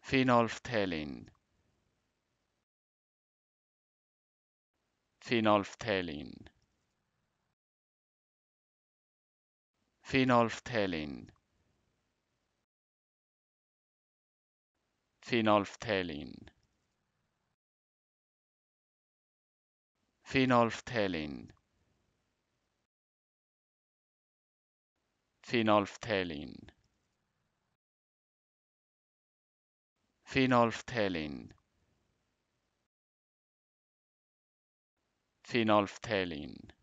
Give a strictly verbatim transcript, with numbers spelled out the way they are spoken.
Phenolphthalein, phenolphthalein, phenolphthalein, phenolphthalein, phenolphthalein, phenolphthalein, phenolphthalein, phenolphthalein.